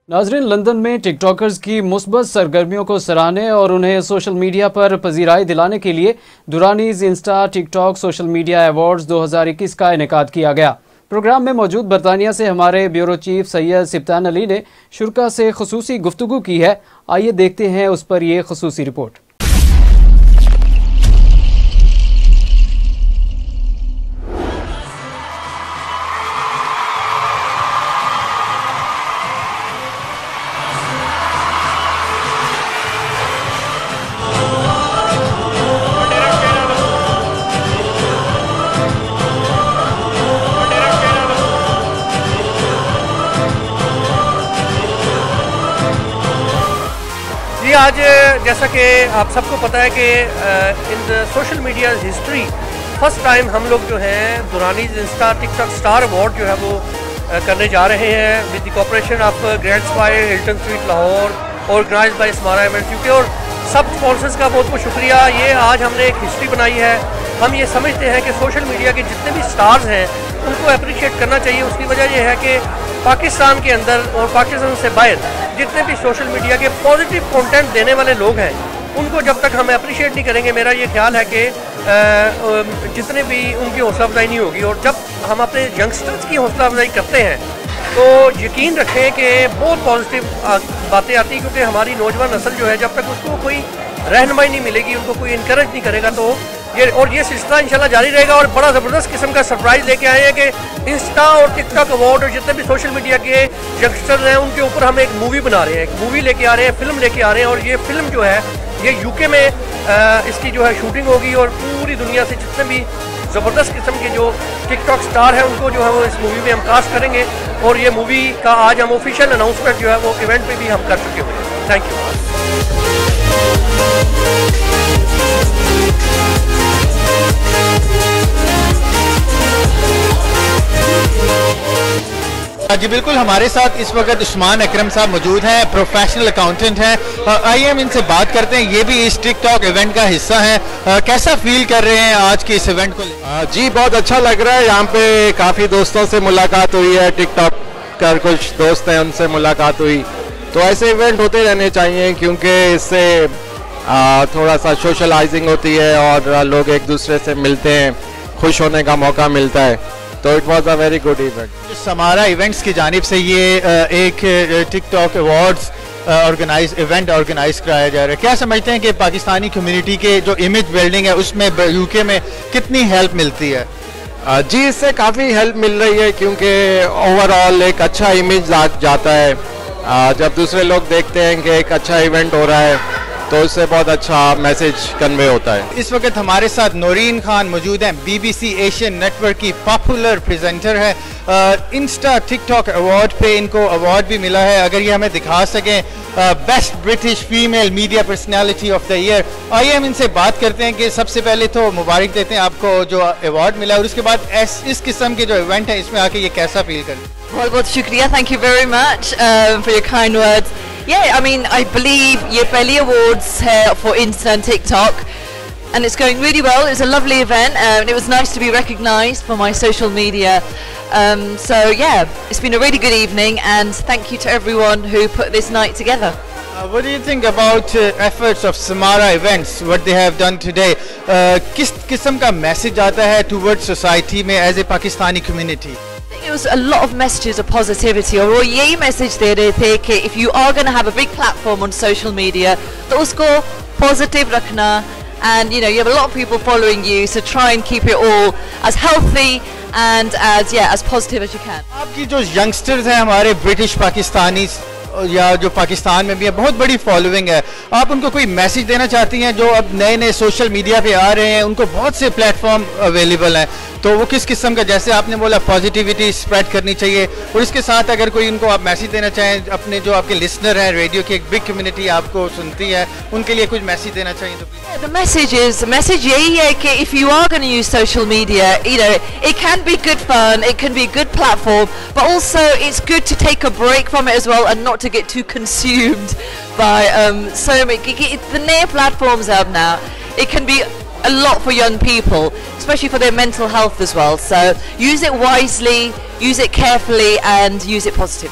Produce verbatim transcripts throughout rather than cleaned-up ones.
नाजरीन, लंदन में टिकटॉकर्स की मुस्बत सरगर्मियों को सराहने और उन्हें सोशल मीडिया पर पजीराई दिलाने के लिए Durrani's Insta TikTok social media awards दो हज़ार इक्कीस का इनेकाद किया गया। प्रोग्राम में मौजूद बरतानिया से हमारे ब्यूरो चीफ सैयद सिप्तान अली ने शुरा से खुसूसी गुफ्तगू की है। आइए देखते हैं उस पर यह खुसूसी रिपोर्ट। जी, आज जैसा कि आप सबको पता है कि in the social media history first time हम लोग जो हैं Durrani's Insta TikTok star award जो है वो करने जा रहे हैं with the cooperation of grand spire Hilton suite Lahore organize by Samara event UK और सब स्पॉन्सर्स का बहुत बहुत शुक्रिया। ये आज हमने एक हिस्ट्री बनाई है। हम ये समझते हैं कि सोशल मीडिया के जितने भी स्टार्स हैं उनको अप्रिशिएट करना चाहिए। उसकी वजह यह है कि पाकिस्तान के अंदर और पाकिस्तान से बाहर जितने भी सोशल मीडिया के पॉजिटिव कंटेंट देने वाले लोग हैं उनको जब तक हम अप्रिशिएट नहीं करेंगे, मेरा ये ख्याल है कि जितने भी उनकी हौसला अफजाई नहीं होगी। और जब हम अपने यंगस्टर्स की हौसला अफजाई करते हैं तो यकीन रखें कि बहुत पॉजिटिव बातें आती हैं, क्योंकि हमारी नौजवान नस्ल जो है जब तक उसको कोई रहनुमाई नहीं मिलेगी, उनको कोई इनकरेज नहीं करेगा, तो ये और ये सिलसिला इंशाल्लाह जारी रहेगा। और बड़ा ज़बरदस्त किस्म का सरप्राइज़ लेके आए हैं कि इंस्टा और टिकटॉक अवार्ड और जितने भी सोशल मीडिया के यंगस्टर्स हैं उनके ऊपर हम एक मूवी बना रहे हैं, एक मूवी लेके आ रहे हैं, फिल्म लेके आ रहे हैं। और ये फिल्म जो है ये यूके में आ, इसकी जो है शूटिंग होगी और पूरी दुनिया से जितने भी ज़बरदस्त किस्म के जो टिकटॉक स्टार हैं उनको जो है वो इस मूवी में हम कास्ट करेंगे। और ये मूवी का आज हम ऑफिशियल अनाउंसमेंट जो है वो इवेंट पे भी हम कर चुके हुए हैं। Thank you. जी बिल्कुल, हमारे साथ इस वक्त उस्मान अकरम साहब मौजूद हैं, प्रोफेशनल अकाउंटेंट हैं। आइए हम इनसे बात करते हैं, ये भी इस टिकटॉक इवेंट का हिस्सा हैं। कैसा फील कर रहे हैं आज के इस इवेंट को? जी बहुत अच्छा लग रहा है। यहाँ पे काफ़ी दोस्तों से मुलाकात हुई है, टिकटॉक का कुछ दोस्त हैं उनसे मुलाकात हुई। तो ऐसे इवेंट होते रहने चाहिए क्योंकि इससे थोड़ा सा सोशलाइजिंग होती है और लोग एक दूसरे से मिलते हैं, खुश होने का मौका मिलता है। तो it was a very good event. Samara events की जानिब से ये एक TikTok awards organize event organize कराया जा रहा है। क्या समझते हैं कि पाकिस्तानी कम्युनिटी के जो इमेज बिल्डिंग है उसमें यूके में कितनी हेल्प मिलती है? जी इससे काफ़ी हेल्प मिल रही है क्योंकि ओवरऑल एक अच्छा इमेज जाता है। जब दूसरे लोग देखते हैं कि एक अच्छा इवेंट हो रहा है तो उससे बहुत अच्छा मैसेज कन्वे होता है। इस वक्त हमारे साथ नौरीन खान मौजूद हैं, बीबीसी एशियन नेटवर्क की पॉपुलर प्रेजेंटर है। इंस्टा टिकटॉक अवार्ड पे इनको अवार्ड भी मिला है। अगर ये हमें दिखा सकें, best British female media personality of the year. आइए हम इनसे बात करते हैं कि सबसे पहले तो मुबारक देते हैं आपको जो अवार्ड मिला, और उसके बाद इस, इस किस्म के जो इवेंट है इसमें आके ये कैसा फील करते हैं? बहुत बहुत शुक्रिया, thank you very much for your kind words. Yeah, I mean, I believe ये पहली awards है for Insta and TikTok, and it's going really well. It's a lovely event, uh, and it was nice to be recognised for my social media. Um, so yeah, it's been a really good evening, and thank you to everyone who put this night together. Uh, what do you think about uh, efforts of Samara events, what they have done today? Uh, किस किस्म का message आता है towards society में as a Pakistani community? It was a lot of messages of positivity, और वो यही message दे रहे थे कि if you are going to have a big platform on social media तो उसको positive रखना, and you know you have a lot of people following you, so try and keep it all as healthy and as yeah as positive as you can. आपकी जो youngsters हैं हमारे British Pakistani या जो पाकिस्तान में भी है, बहुत बड़ी फॉलोइंग है, आप उनको कोई मैसेज देना चाहती हैं जो अब नए नए सोशल मीडिया पे आ रहे हैं, उनको बहुत से प्लेटफॉर्म अवेलेबल हैं, तो वो किस किस्म का, जैसे आपने बोला पॉजिटिविटी स्प्रेड करनी चाहिए, और इसके साथ अगर कोई उनको आप मैसेज देना चाहें, अपने जो आपके लिसनर हैं, रेडियो की एक बिग कम्युनिटी आपको सुनती है, उनके लिए कुछ मैसेज देना चाहिए तो please. The message is, the message यही है कि if you are going to use social media, you know, it can be good fun, it can be a good platform, but also it's good to take a break from it as well and not to get too consumed by um, so many, the new platforms out now. It can be a lot for young people, especially for their mental health as well. So use it wisely, use it carefully, and use it positively.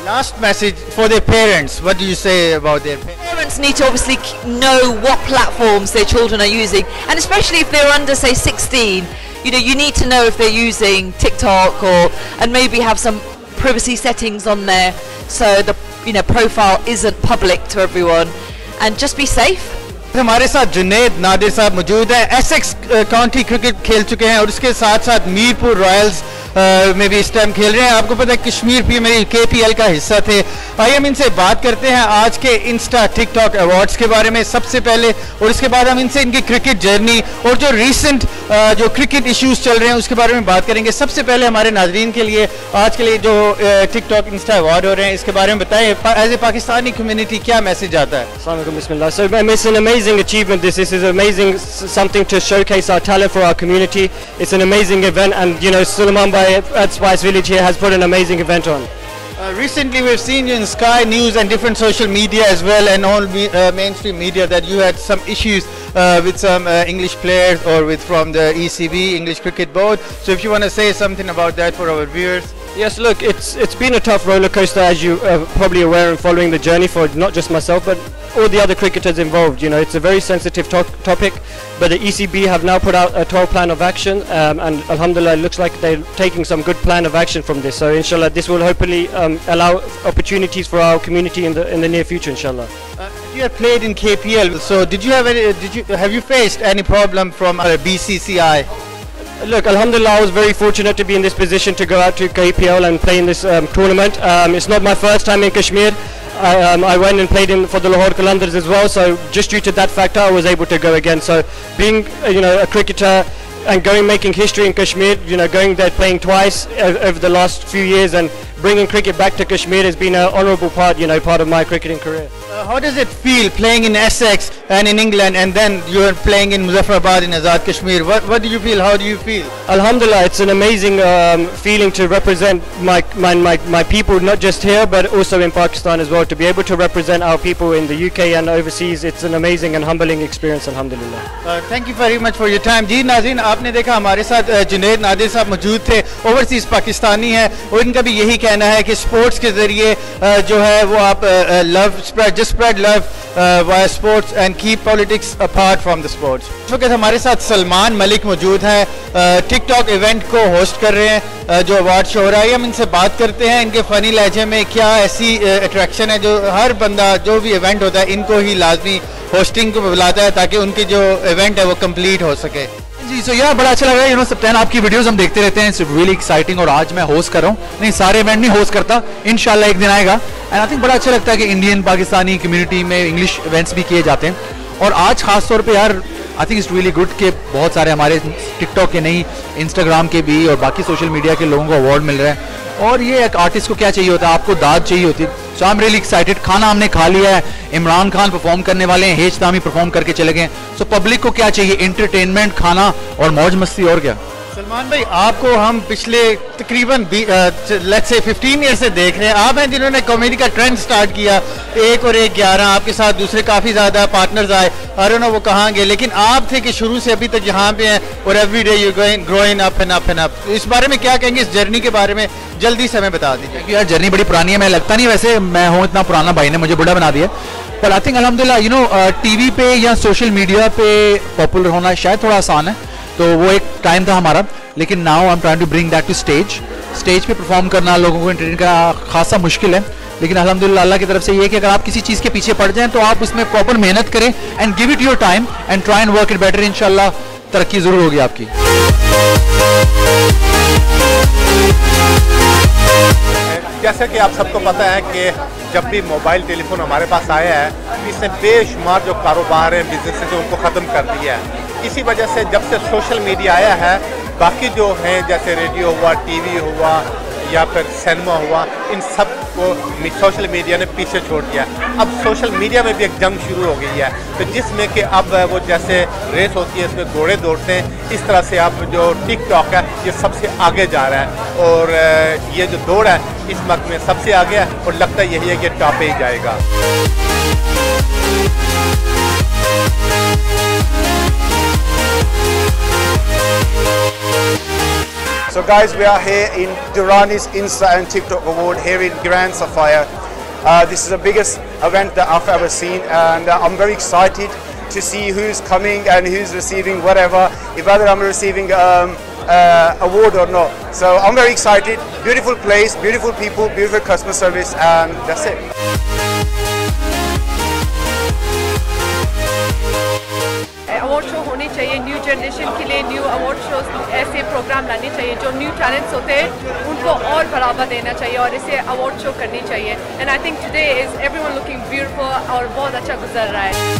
Last message for their parents. What do you say about their parents? Parents need to obviously know what platforms their children are using, and especially if they're under, say, sixteen. You know, you need to know if they're using TikTok or, and maybe have some privacy settings on there, so the you know profile isn't public to everyone, and just be safe. हमारे साथ जुनैद नादिर साहब मौजूद है। Essex county cricket खेल चुके हैं और उसके साथ साथ मीरपुर रॉयल्स में भी इस टाइम खेल रहे हैं। आपको पता है Kashmir premier K P L का हिस्सा थे। आइए हम इनसे बात करते हैं आज के इंस्टा टिकटॉक अवार्ड्स के बारे में सबसे पहले, और इसके बाद हम इनसे इनकी क्रिकेट जर्नी और जो रिसेंट जो क्रिकेट इश्यूज चल रहे हैं उसके बारे में बात करेंगे। सबसे पहले हमारे नाजरीन के लिए आज के लिए जो टिकटॉक इंस्टा अवार्ड हो रहे हैं इसके बारे में बताएं, एज ए पाकिस्तानी कम्युनिटी क्या मैसेज आता है? So it's an amazing achievement. This, this is amazing, something to showcase our talent for our community. It's an amazing event, and you know Suleiman Bhai at Spice Village here has put an amazing event on. Uh, recently we've seen you in Sky News and different social media as well, and all me, uh, mainstream media, that you had some issues uh, with some uh, English players or with from the E C B, English Cricket Board. So if you want to say something about that for our viewers. Yes, look, it's it's been a tough roller coaster, as you are probably aware, and following the journey for not just myself but all the other cricketers involved. You know, it's a very sensitive to topic, but the E C B have now put out a twelve plan of action, um, and alhamdulillah, it looks like they're taking some good plan of action from this. So inshallah, this will hopefully um, allow opportunities for our community in the in the near future, inshallah. Uh, you have played in K P L, so did you have any? Did you have you faced any problem from uh, B C C I? Look, alhamdulillah, I was very fortunate to be in this position to go out to K P L and play in this um, tournament. Um, it's not my first time in Kashmir. I, um, I went and played in for the Lahore Qalandars as well, so just due to that factor I was able to go again. So being uh, you know a cricketer and going making history in Kashmir, you know going there playing twice uh, over the last few years and bringing cricket back to Kashmir has been an honourable part, you know, part of my cricketing career. Uh, how does it feel playing in Essex and in England, and then you are playing in Muzaffarabad in Azad Kashmir? What, what do you feel? How do you feel? Alhamdulillah, it's an amazing um, feeling to represent my, my, my, my people, not just here but also in Pakistan as well. To be able to represent our people in the U K and overseas, it's an amazing and humbling experience, alhamdulillah. Uh, thank you very much for your time. जी नाज़रीन, आपने देखा हमारे साथ जुनैद नादिर साहब मौजूद थे, overseas Pakistani हैं, और इनका भी यही कहना है कि स्पोर्ट्स के ज़रिए जो है वो आप love spread just spread love uh, via sports and keep politics apart from the sports. इस वक्त हमारे साथ सलमान मलिक मौजूद हैं, टिकटॉक इवेंट को होस्ट कर रहे हैं, uh, जो अवार्ड शो हो रहा है। हम इनसे बात करते हैं इनके फ़नी लहजे में क्या ऐसी अट्रैक्शन uh, है जो हर बंदा जो भी इवेंट होता है इनको ही लाजमी होस्टिंग को बुलाता है ताकि उनकी जो इवेंट है वो कंप्लीट हो सके। जी, सो यार बड़ा अच्छा लग रहा है, यू नो सप्तान आपकी वीडियोस हम देखते रहते हैं, इट्स रियली एक्साइटिंग, और आज मैं होस्ट कर रहा हूँ, नहीं सारे इवेंट नहीं होस्ट करता, इंशाल्लाह एक दिन आएगा, एंड आई थिंक बड़ा अच्छा लगता है कि इंडियन पाकिस्तानी कम्युनिटी में इंग्लिश इवेंट्स भी किए जाते हैं, और आज खास तौर पे यार I think it's really good कि बहुत सारे हमारे टिकटॉक के नहीं इंस्टाग्राम के भी और बाकी सोशल मीडिया के लोगों को अवार्ड मिल रहा है, और ये एक आर्टिस्ट को क्या चाहिए होता है, आपको दाद चाहिए होती है। So I am really excited. खाना हमने खा लिया है, इमरान खान परफॉर्म करने वाले हैं, हेज तामी परफॉर्म करके चले गए। सो पब्लिक को क्या चाहिए, एंटरटेनमेंट, खाना और मौज मस्ती, और क्या। सलमान भाई, आपको हम पिछले तकरीबन लेट्स से फिफ्टीन ईयर से देख रहे हैं, आप हैं जिन्होंने कॉमेडी का ट्रेंड स्टार्ट किया, एक और एक ग्यारह, आपके साथ दूसरे काफ़ी ज़्यादा पार्टनर्स आए, आई डोंट नो वो कहाँ गए, लेकिन आप थे कि शुरू से अभी तक यहाँ पे हैं, और every day you going growing up and up and up. इस बारे में क्या कहेंगे, इस जर्नी के बारे में जल्दी से हमें बता दीजिए। क्योंकि यार जर्नी बड़ी पुरानी है, मैं लगता नहीं वैसे मैं हूँ इतना पुराना, भाई ने मुझे बड़ा बना दिया, पर आई थिंक अल्हम्दुलिल्लाह यू नो टीवी पे या सोशल मीडिया पे पॉपुलर होना शायद थोड़ा आसान है, तो वो एक टाइम था हमारा, लेकिन now I am trying to bring that to stage. Stage पे परफॉर्म करना, लोगों को एंटरटेन करना खासा मुश्किल है, लेकिन अल्हम्दुलिल्लाह अल्लाह की तरफ से ये है कि अगर आप किसी चीज़ के पीछे पड़ जाएं तो आप उसमें प्रॉपर मेहनत करें and give it your time and try and work it better, इंशाल्लाह तरक्की ज़रूर होगी आपकी। जैसा कि आप सबको पता है कि जब भी मोबाइल टेलीफोन हमारे पास आया है, इसने बेशुमार जो कारोबार हैं, बिजनेसेस हैं, उनको ख़त्म कर दिया है। इसी वजह से जब से सोशल मीडिया आया है, बाकी जो हैं जैसे रेडियो हुआ, टीवी हुआ या फिर सिनेमा हुआ, इन सब को सोशल मीडिया ने पीछे छोड़ दिया। अब सोशल मीडिया में भी एक जंग शुरू हो गई है, तो जिसमें कि अब वो जैसे रेस होती है इसमें घोड़े दौड़ते हैं, इस तरह से अब जो टिकटॉक है ये सबसे आगे जा रहा है, और ये जो दौड़ है इस वक्त में सबसे आगे है, और लगता यही है कि टॉप पे ही जाएगा। So guys, we are here in Durrani's Insta and TikTok Award here in Grand Sapphire. Uh, this is the biggest event that I've ever seen, and uh, I'm very excited to see who's coming and who's receiving whatever, if whether I'm receiving um, uh, award or not. So I'm very excited. Beautiful place, beautiful people, beautiful customer service, and that's it. Award show होने चाहिए new generation के लिए, new award shows ऐसे programme लाने चाहिए जो new talents होते हैं उनको और बढ़ावा देना चाहिए और इसे अवार्ड शो करनी चाहिए. And I think today is everyone looking beautiful और बहुत अच्छा गुजर रहा है.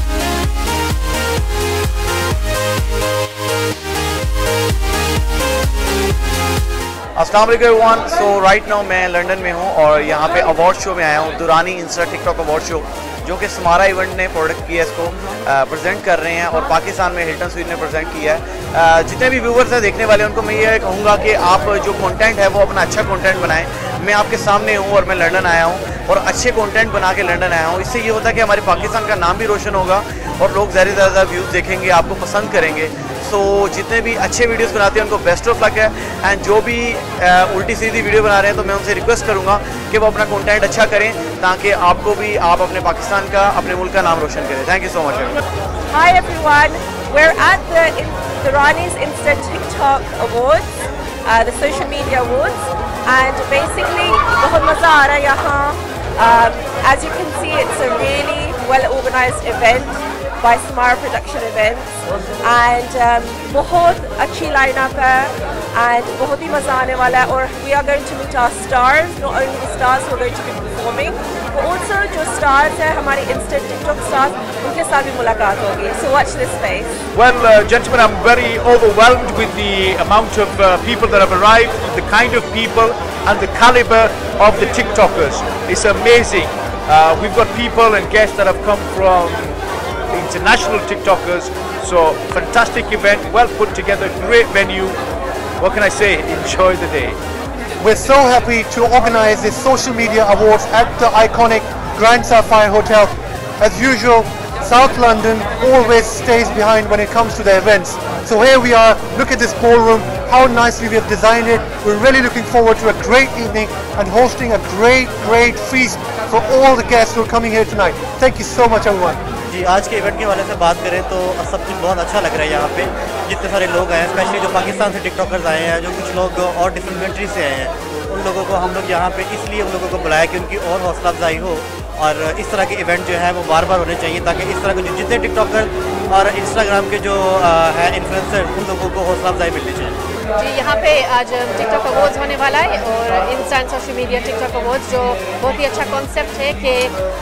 अस्सलाम वालेकुम एवरीवन. सो राइट नाउ मैं लंदन में हूँ और यहाँ पे अवार्ड शो में आया हूँ, Durrani Insta TikTok award show, जो कि समारा इवेंट ने प्रोडक्ट किया, इसको प्रेजेंट कर रहे हैं और पाकिस्तान में हिल्टन स्वीट ने प्रेजेंट किया है. जितने भी व्यूवर्स हैं देखने वाले, उनको मैं ये कहूँगा कि आप जो कंटेंट है वो अपना अच्छा कंटेंट बनाएं. मैं आपके सामने हूँ और मैं लंदन आया हूँ और अच्छे कंटेंट बना के लंदन आया हूँ. इससे ये होता है कि हमारे पाकिस्तान का नाम भी रोशन होगा और लोग ज़्यादा से ज़्यादा व्यूज़ देखेंगे, आपको पसंद करेंगे. सो so, जितने भी अच्छे वीडियोस बनाते हैं उनको बेस्ट ऑफ लक है. एंड जो भी uh, उल्टी सीधी वीडियो बना रहे हैं तो मैं उनसे रिक्वेस्ट करूंगा कि वो अपना कंटेंट अच्छा करें ताकि आपको भी, आप अपने पाकिस्तान का, अपने मुल्क का नाम रोशन करें. Thank you so much. Hi everyone, we're at the Durrani's Insta TikTok Awards, uh, the social media awards, and basically बहुत मज़ा आ रहा है यहाँ. um, as you can see, it's a really well organized event by Samara Production Events, and um, बहुत अच्छी lineup है and बहुत ही मज़ा आने वाला है. और we are going to meet our stars, not only the stars who are going to be performing, but also जो stars हैं हमारे Insta TikTok stars, उनके साथ भी मुलाकात होगी. So watch this space. Well, uh, gentlemen, I'm very overwhelmed with the amount of uh, people that have arrived, the kind of people and the caliber of the TikTokers. It's amazing. Uh, we've got people and guests that have come from international TikTokers, so fantastic event, well put together, great venue. What can I say? Enjoy the day. We're so happy to organize this social media awards at the iconic Grand Sapphire Hotel. As usual, South London always stays behind when it comes to the events. So here we are, look at this ballroom, how nicely we have designed it. We're really looking forward to a great evening and hosting a great, great feast for all the guests who are coming here tonight. Thank you so much everyone. जी, आज के event के हवाले से बात करें तो सब कुछ बहुत अच्छा लग रहा है यहाँ पे. जितने सारे लोग आए हैं, स्पेशली जो पाकिस्तान से टिकटॉकर्स आए हैं, जो कुछ लोग और डिफरेंट कंट्री से आए हैं, उन लोगों को हम लोग यहाँ पे इसलिए उन लोगों को बुलाया कि उनकी और हौसला अफजाई हो और इस तरह के इवेंट जो है वो बार बार होने चाहिए ताकि इस तरह के जो जितने टिकटॉकर और इंस्टाग्राम के जो है इन्फ्लुएंसर, उन लोगों को हौसला अफजाई मिलनी चाहिए. जी, यहाँ पे आज टिकटॉक अवार्ड्स होने वाला है और Insta and social media TikTok awards, जो बहुत ही अच्छा कॉन्सेप्ट है कि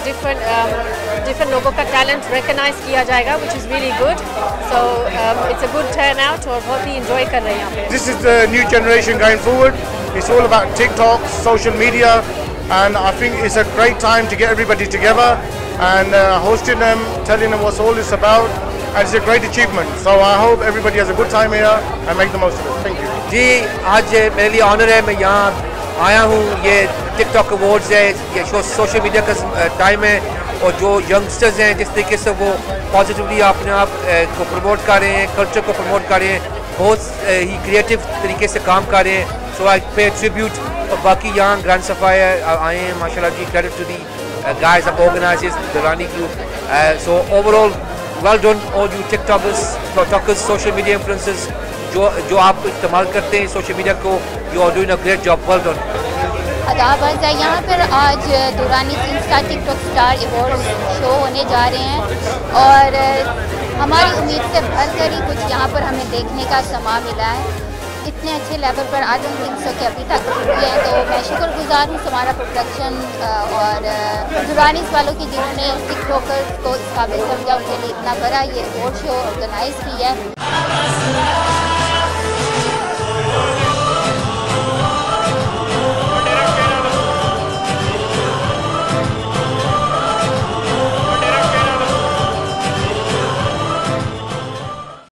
डिफरेंट डिफरेंट लोगों का टैलेंट रिकग्नाइज किया जाएगा, which is really good. So it's a good turnout और बहुत ही इंजॉय कर रहे हैं यहाँ पे. This is the new generation going forward. It's all about TikTok, social media, and I think it's a great time to get everybody together and uh, hosting them, telling them what's all this about. And it's a great achievement. So I hope everybody has a good time here and make the most of it. Thank you. जी, आज मेरे लिए honour है, मैं यहाँ आया हूँ. ये TikTok awards है, ये सोशल मीडिया का टाइम है और जो यंगस्टर्स हैं जिस तरीके से वो पॉजिटिवली अपने आप को प्रमोट कर रहे हैं, कल्चर को प्रमोट कर रहे हैं, बहुत ही क्रिएटिव तरीके से काम कर रहे हैं. सो आई पे ट्रिब्यूट. और बाकी यहाँ ग्रैंड सफायर आए हैं, माशाल्लाह जी, credit to the guys of organisers, Durrani group. So overall well done all you TikTokers, TikTokers, social media influencers, जो जो आप इस्तेमाल करते हैं सोशल मीडिया को. You are doing a great job. Well done. आदाब अर्ज़ है. यहाँ पर आज Durrani Insta TikTok star award show होने जा रहे हैं और हमारी उम्मीद से बढ़कर ही कुछ यहाँ पर हमें देखने का समा मिला है. इतने अच्छे लेवल पर आई डोंट थिंक सो कि अभी तक हुए हैं. तो मैं शुक्रगुजार हूँ हमारा प्रोडक्शन और दुरानी वालों की जिन्होंने टिकटॉकर्स को इस काबिल समझा, उनके लिए इतना बड़ा ये अवार्ड शो ऑर्गेनाइज किया है.